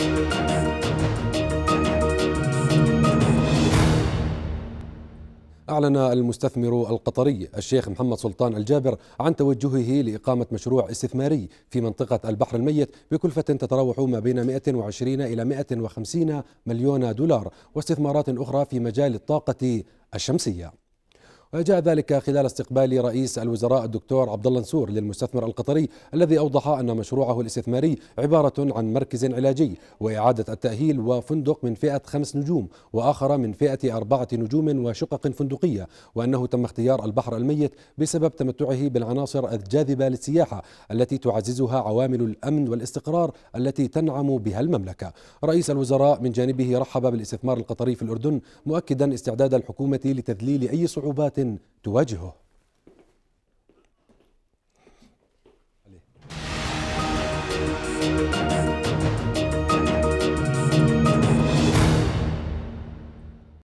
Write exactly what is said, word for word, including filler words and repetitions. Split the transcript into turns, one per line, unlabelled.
أعلن المستثمر القطري الشيخ محمد سلطان الجابر عن توجهه لإقامة مشروع استثماري في منطقة البحر الميت بكلفة تتراوح ما بين مئة وعشرين إلى مئة وخمسين مليون دولار، واستثمارات أخرى في مجال الطاقة الشمسية. وجاء ذلك خلال استقبال رئيس الوزراء الدكتور عبد الله نصور للمستثمر القطري، الذي أوضح أن مشروعه الاستثماري عبارة عن مركز علاجي وإعادة التأهيل وفندق من فئة خمس نجوم وآخر من فئة أربعة نجوم وشقق فندقية، وأنه تم اختيار البحر الميت بسبب تمتعه بالعناصر الجاذبة للسياحة التي تعززها عوامل الأمن والاستقرار التي تنعم بها المملكة. رئيس الوزراء من جانبه رحب بالاستثمار القطري في الأردن، مؤكدا استعداد الحكومة لتذليل أي صعوبات تواجهه.